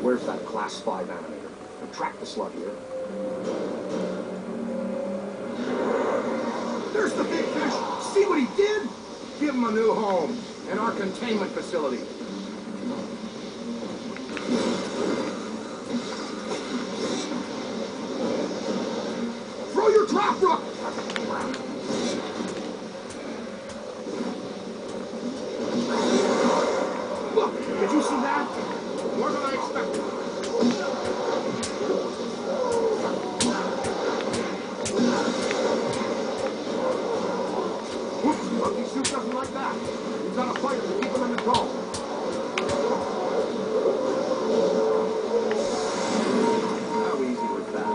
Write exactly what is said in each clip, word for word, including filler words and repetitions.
where's that class five animator? Now track the slug here. There's the big fish! See what he did? Give him a new home in our containment facility. Throw your trap, Rook! Look, did you see that? More than I expected. Whoops, Monkey Suit doesn't like that. He's got a fighter to keep him in the dome. How easy was that?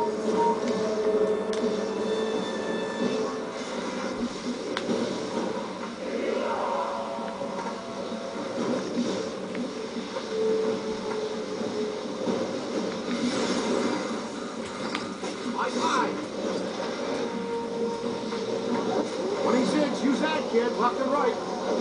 twenty-six, use that, kid. Left and right.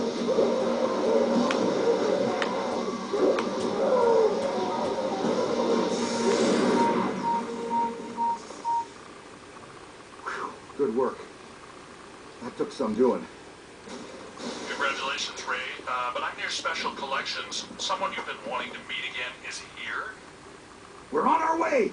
Whew, good work. That took some doing. Congratulations, Ray. Uh, but I'm near Special Collections. Someone you've been wanting to meet again is here? We're on our way!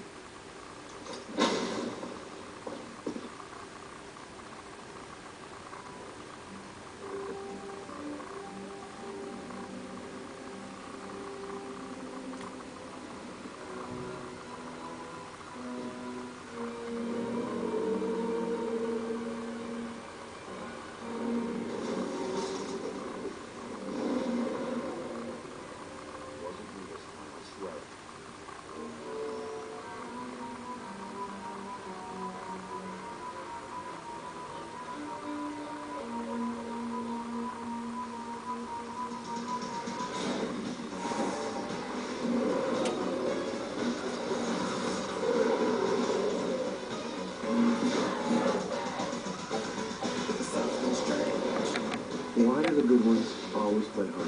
Why do the good ones always play hard?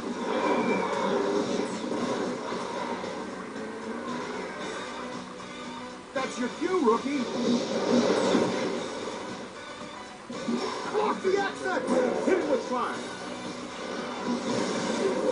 That's your cue, rookie! Block the exit! Hit him with fire!